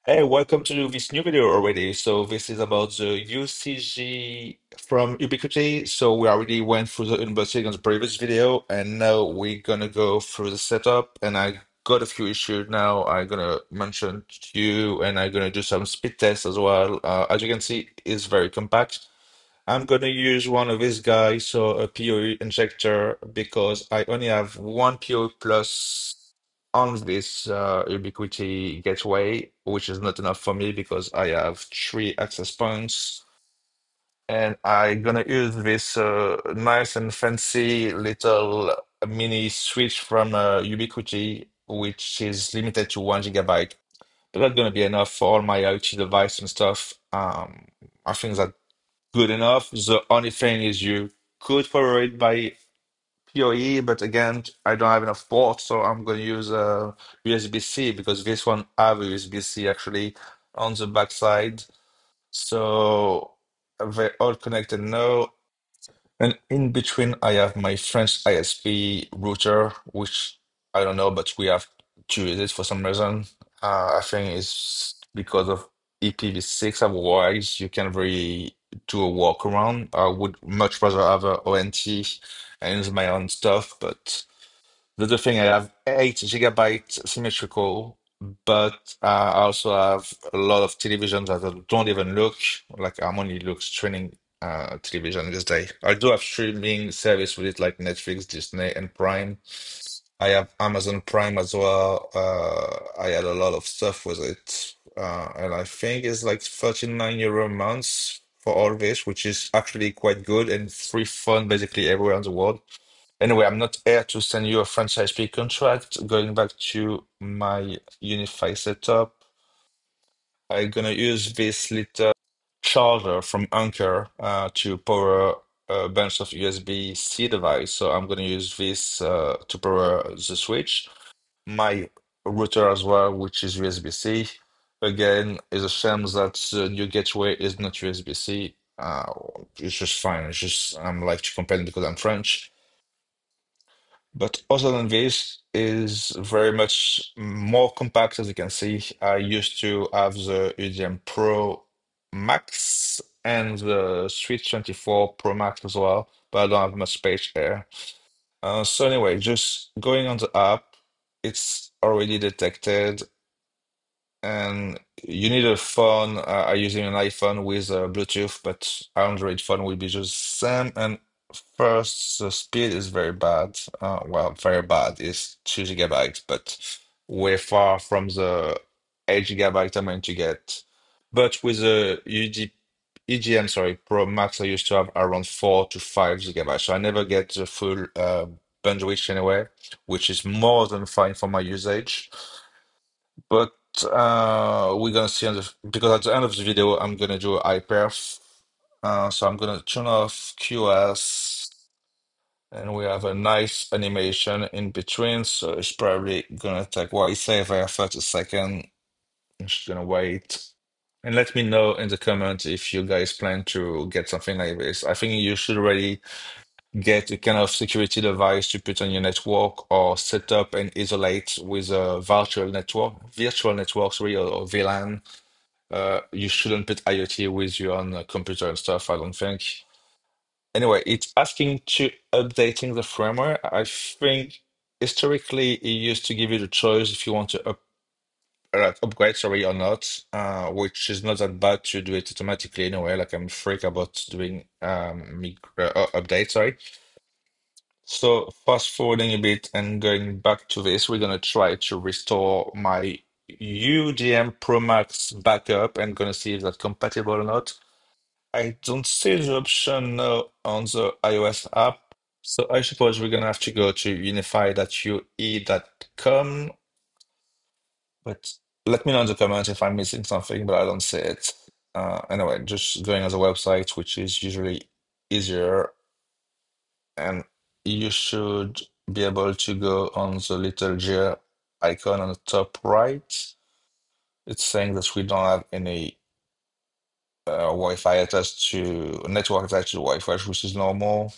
Hey, welcome to this new video already. So this is about the UCG from Ubiquiti. So we already went through the unboxing on the previous video, and now we're gonna go through the setup. And I got a few issues now. I'm gonna mention to you, and I'm gonna do some speed tests as well. As you can see, it's very compact. I'm gonna use one of these guys, so a PoE injector, because I only have one PoE plus on this Ubiquiti Gateway, which is not enough for me because I have three access points. And I'm gonna use this nice and fancy little mini switch from Ubiquiti, which is limited to 1 GB. But that's gonna be enough for all my IoT device and stuff. I think that good enough. The only thing is you could power it by PoE, but again, I don't have enough ports, so I'm going to use USB-C because this one have a USB-C actually on the backside. So they're all connected now. And in between, I have my French ISP router, which I don't know, but we have to use it for some reason. I think it's because of IPv6, otherwise you can really do a workaround. I would much rather have a ONT and use my own stuff, but the other thing, I have 8 GB symmetrical, but I also have a lot of televisions that I don't even look. Like I'm only look streaming television this day. I do have streaming service with it, like Netflix, Disney, and Prime. I have Amazon Prime as well. I had a lot of stuff with it, and I think it's like 39 € a month for all this, which is actually quite good and free phone basically everywhere in the world. Anyway, I'm not here to send you a franchise fee contract. Going back to my Unify setup, I'm gonna use this little charger from Anker to power a bunch of USB-C device. So I'm gonna use this to power the switch. My router as well, which is USB-C. Again, it's a shame that the new gateway is not USB-C. It's just fine. It's just I'm like to complain because I'm French. But other than this, is very much more compact as you can see. I used to have the UDM Pro Max and the Switch 24 Pro Max as well, but I don't have much space here. So anyway, just going on the app, it's already detected, and you need a phone. I'm using an iPhone with Bluetooth, but Android phone will be just same. And first, the speed is very bad. Well, very bad. It's 2 GB, but way far from the 8 GB I'm going to get. But with the EGM, sorry, Pro Max, I used to have around 4 to 5 GB. So I never get the full bandwidth anyway, which is more than fine for my usage. But we're gonna see on the because at the end of the video I'm gonna do iperf. So I'm gonna turn off QS, and we have a nice animation in between. So it's probably gonna take what I say for 30 seconds. I'm just gonna wait. And let me know in the comments if you guys plan to get something like this. I think you should already get a kind of security device to put on your network or set up and isolate with a virtual network, sorry, or VLAN. You shouldn't put IoT with your own computer and stuff, I don't think. Anyway, it's asking to updating the firmware. I think historically it used to give you the choice if you want to upgrade, sorry, or not, which is not that bad to do it automatically anyway. Like I'm a freak about doing updates, sorry. So fast forwarding a bit and going back to this, we're gonna try to restore my UDM Pro Max backup and gonna see if that's compatible or not. I don't see the option now on the iOS app, so I suppose we're gonna have to go to unify.ue.com. But let me know in the comments if I'm missing something, but I don't see it. Anyway, just going on the website, which is usually easier. And you should be able to go on the little gear icon on the top right. It's saying that we don't have any Wi-Fi attached to network attached to Wi-Fi, which is normal.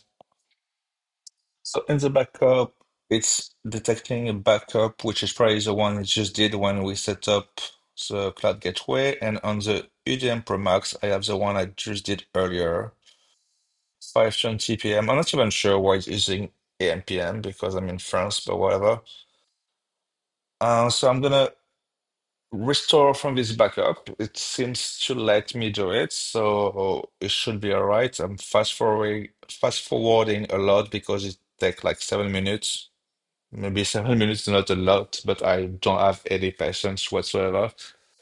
So in the backup, it's detecting a backup, which is probably the one it just did when we set up the Cloud Gateway, and on the UDM Pro Max, I have the one I just did earlier, 520 p.m. I'm not even sure why it's using AM PM because I'm in France, but whatever. So I'm gonna restore from this backup. It seems to let me do it, so it should be all right. I'm fast forwarding a lot because it takes like 7 minutes. Maybe 7 minutes is not a lot, but I don't have any patience whatsoever.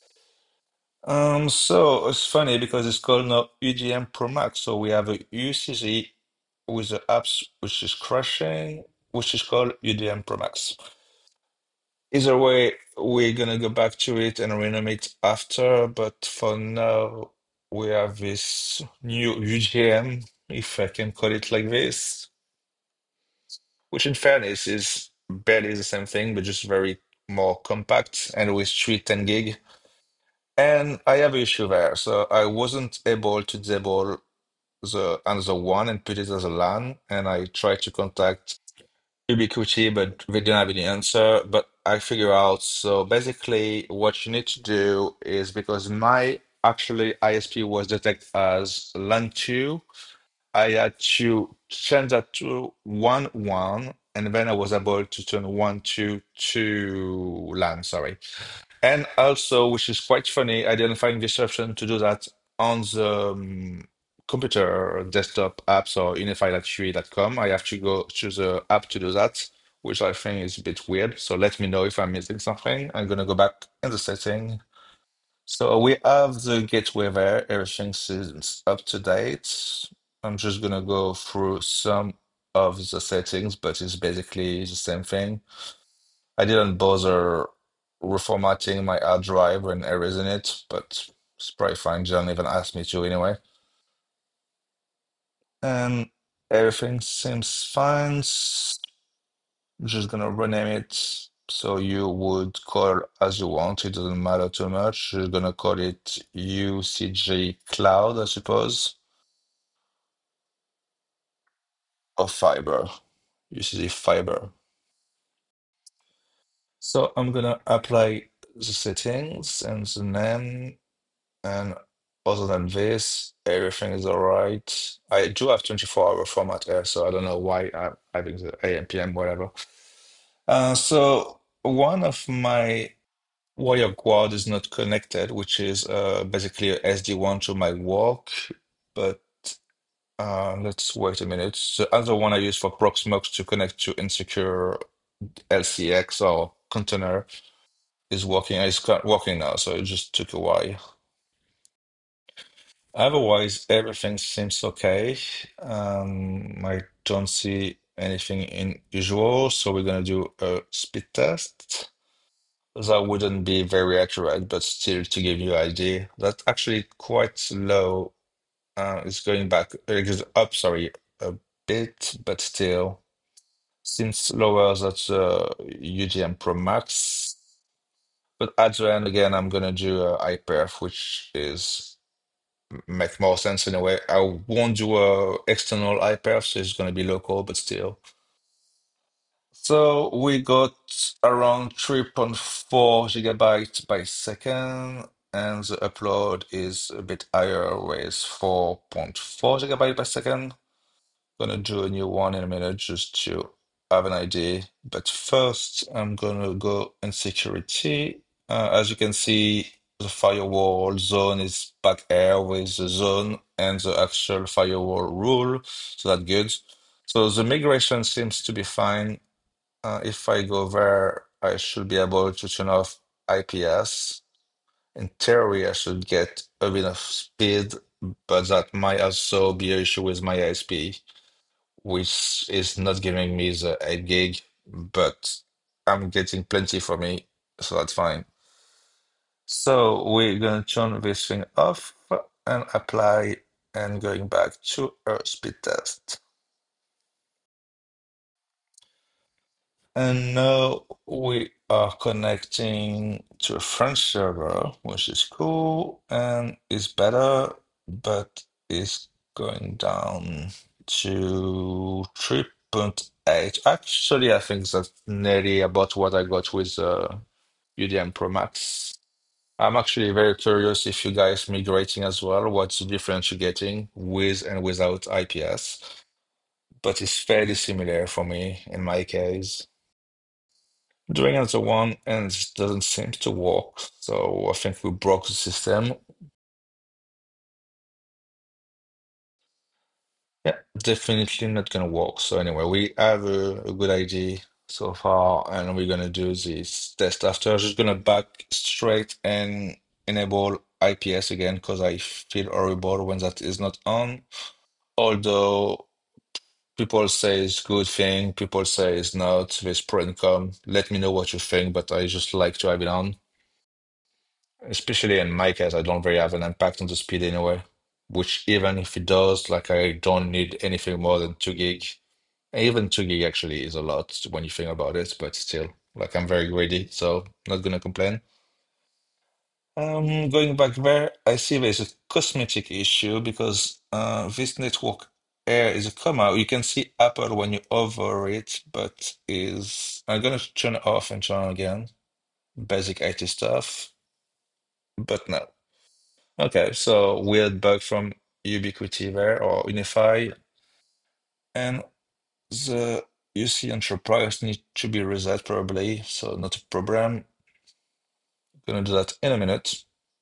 So it's funny because it's called now UDM Pro Max. So we have a UCG with the apps which is crashing, which is called UDM Pro Max. Either way, we're gonna go back to it and rename it after, but for now, we have this new UGM, if I can call it like this, which in fairness is barely the same thing, but just very more compact and with 310 gig. And I have an issue there. So I wasn't able to disable the another one and put it as a LAN, and I tried to contact Ubiquiti, but they didn't have any answer. But I figure out, so basically what you need to do is because my actually ISP was detected as LAN 2, I had to change that to 1 1, and then I was able to turn 1 2 to LAN, sorry. And also, which is quite funny, I didn't find this option to do that on the computer desktop apps or unify.ui.com. I have to go to the app to do that, which I think is a bit weird. So let me know if I'm missing something. I'm gonna go back in the setting. So we have the gateway there. Everything seems up to date. I'm just gonna go through some of the settings, but it's basically the same thing. I didn't bother reformatting my hard drive when erasing it, but it's probably fine. They don't even ask me to anyway. And everything seems fine. Just gonna rename it so you would call as you want. It doesn't matter too much. You're gonna call it UCG Cloud, I suppose, or Fiber. UCG Fiber. So I'm gonna apply the settings and the name. And other than this, everything is all right. I do have 24-hour format here, so I don't know why I'm having the AM, PM, whatever. So one of my wire quad is not connected, which is basically a SD1 to my work. But let's wait a minute. The other one I use for Proxmox to connect to insecure LCX or container is working. It's working now, so it just took a while. Otherwise, everything seems okay. I don't see anything unusual, so we're gonna do a speed test. That wouldn't be very accurate, but still to give you an idea, that's actually quite low. It's going back, it's up, sorry, a bit, but still seems lower than the UDM Pro Max. But at the end, again, I'm gonna do a iperf, which is make more sense in a way. I won't do a external iPerf, so it's going to be local, but still. So we got around 3.4 gigabytes by second, and the upload is a bit higher with 4.4 gigabytes per second. Gonna do a new one in a minute just to have an idea. But first, I'm gonna go in security. As you can see, the firewall zone is back here with the zone and the actual firewall rule. So that's good. So the migration seems to be fine. If I go there, I should be able to turn off IPS. In theory, I should get a bit of speed, but that might also be an issue with my ISP, which is not giving me the 8 gig, but I'm getting plenty for me, so that's fine. So we're gonna turn this thing off and apply and going back to our speed test. And now we are connecting to a French server, which is cool and is better, but is going down to 3.8. Actually, I think that's nearly about what I got with UDM Pro Max. I'm actually very curious if you guys migrating as well. What's the difference you're getting with and without IPS? But it's fairly similar for me in my case. Doing another one and it doesn't seem to work. So I think we broke the system. Yeah, definitely not gonna work. So anyway, we have a good idea so far, and we're gonna do this test after. Just gonna back straight and enable IPS again because I feel horrible when that is not on. Although people say it's good thing, people say it's not. There's pro and con. Let me know what you think, but I just like to have it on. Especially in my case, I don't really have an impact on the speed anyway. Which even if it does, like I don't need anything more than 2 gig. Even 2 gig actually is a lot when you think about it, but still, like I'm very greedy, so not gonna complain. Going back there, I see there's a cosmetic issue because this network air is a comma. You can see Apple when you hover it, but is I'm gonna turn it off and turn on again. Basic IT stuff, but no. Okay, so weird bug from Ubiquiti there or Unify, and the UC Enterprise need to be reset probably, so not a problem. Gonna do that in a minute.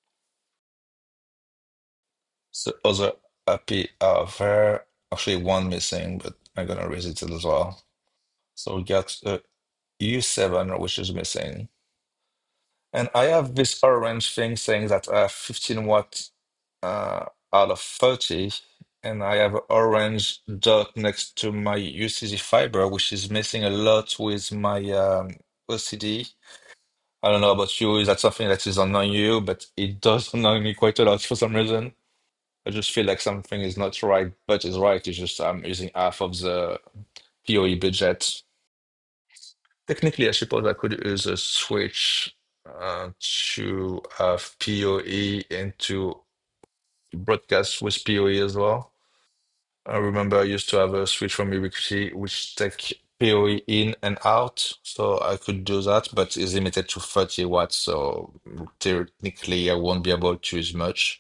So other API are there. Actually, one missing, but I'm gonna reset it as well. So we got a U7 which is missing. And I have this orange thing saying that I have 15 watts out of 30, and I have an orange dot next to my UCG fiber, which is missing a lot with my OCD. I don't know about you, is that something that is annoying you, but it does annoy me quite a lot for some reason. I just feel like something is not right, but is right. It's just I'm using half of the PoE budget. Technically, I suppose I could use a switch to have PoE and to broadcast with PoE as well. I remember I used to have a switch from Ubiquiti which take PoE in and out, so I could do that, but it's limited to 30 watts, so technically I won't be able to use much.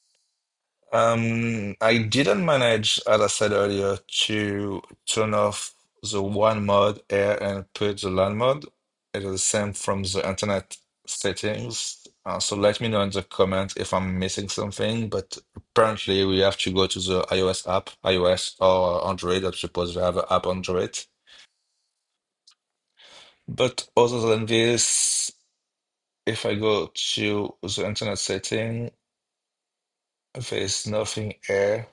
I didn't manage, as I said earlier, to turn off the one mode air and put the LAN mode. It is the same from the internet settings. So let me know in the comment if I'm missing something. But apparently we have to go to the iOS app, iOS or Android. I suppose we have an app Android. But other than this, if I go to the internet setting, there's nothing air.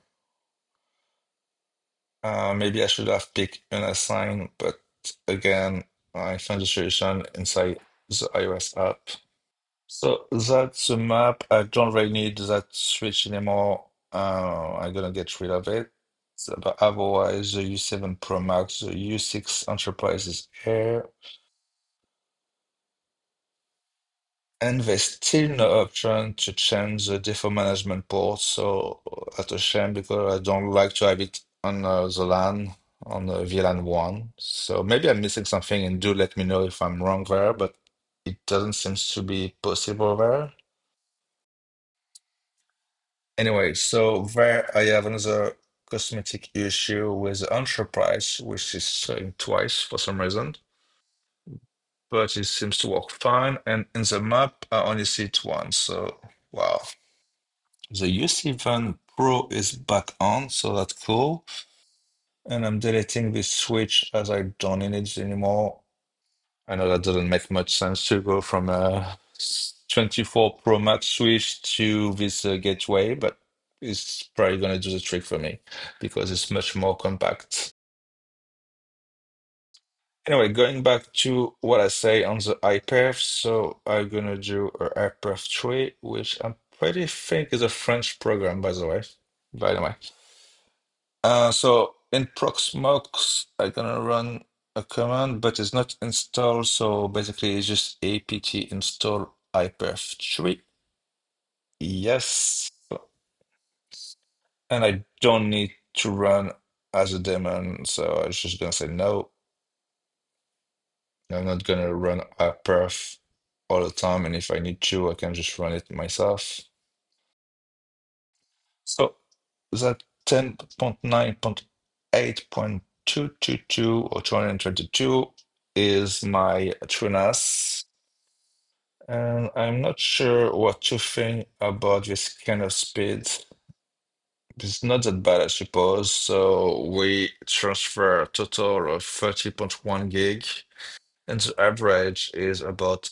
Maybe I should have picked unassign, but again, I found the solution inside the iOS app. So that's the map. I don't really need that switch anymore. I'm gonna get rid of it. So, but otherwise, the U7 Pro Max, the U6 Enterprise is here. And there's still no option to change the default management port, so that's a shame because I don't like to have it on the LAN, on the VLAN 1. So maybe I'm missing something and do let me know if I'm wrong there, but it doesn't seem to be possible there. Anyway, so there I have another cosmetic issue with the Enterprise, which is showing twice for some reason, but it seems to work fine. And in the map, I only see it once, so wow. The UC Pro is back on, so that's cool. And I'm deleting this switch as I don't need it anymore. I know that doesn't make much sense to go from a 24 Pro Max switch to this gateway, but it's probably gonna do the trick for me because it's much more compact. Anyway, going back to what I say on the iperf, so I'm gonna do a iperf 3, which I'm pretty think is a French program, by the way. By the way. So in Proxmox, I'm gonna run a command, but it's not installed. So basically, it's just apt install iperf3. Yes, and I don't need to run as a daemon, so I'm just gonna say no. I'm not gonna run iperf. all the time, and if I need to, I can just run it myself. So that 10.9.8.222 or 222 is my TrueNAS. And I'm not sure what to think about this kind of speed. It's not that bad, I suppose. So we transfer a total of 30.1 gig, and the average is about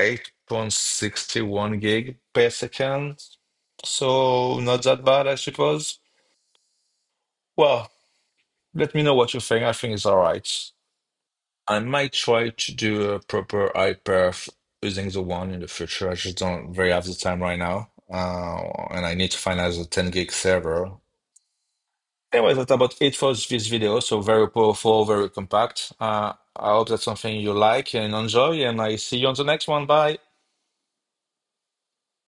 8.61 gig per second. So not that bad, I suppose. Well, let me know what you think. I think it's all right. I might try to do a proper iperf using the one in the future. I just don't very have the time right now. And I need to find out the 10 gig server. Anyway, that's about it for this video. So very powerful, very compact. I hope that's something you like and enjoy, and I see you on the next one. Bye.